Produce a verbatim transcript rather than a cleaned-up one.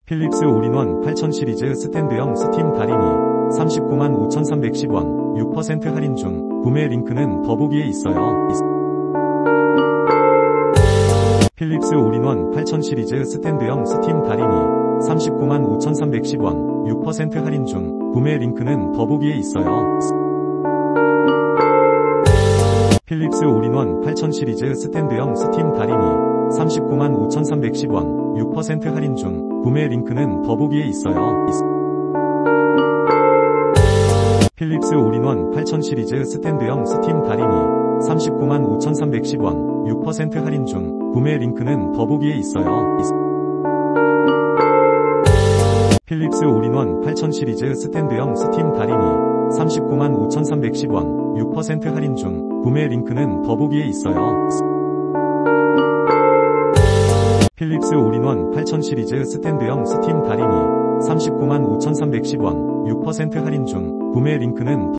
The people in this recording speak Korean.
필립스 올인원 팔천 시리즈 스탠드형 스팀 다리미 삼십구만 오천삼백십 원 육 퍼센트 할인 중. 구매 링크는 더보기에 있어요. 필립스 올인원 팔천 시리즈 스탠드형 스팀 다리미 삼십구만 오천삼백십 원 육 퍼센트 할인 중. 구매 링크는 더보기에 있어요. 필립스 올인원 팔천 시리즈 스탠드형 스팀 다리미 삼십구만 오천삼백십 원 육 퍼센트 할인 중. 구매 링크는 더보기에 있어요. 필립스 올인원 팔천 시리즈 스탠드형 스팀 다리미 삼십구만 오천삼백십 원 육 퍼센트 할인 중. 구매 링크는 더보기에 있어요. 필립스 올인원 팔천 시리즈 스탠드형 스팀 다리미 삼십구만 오천삼백십 원 육 퍼센트 할인 중. 구매 링크는 더보기에 있어요. 필립스 올인원 팔천 시리즈 스탠드형 스팀 다리미 삼십구만 오천삼백십 원 육 퍼센트 할인 중. 구매 링크는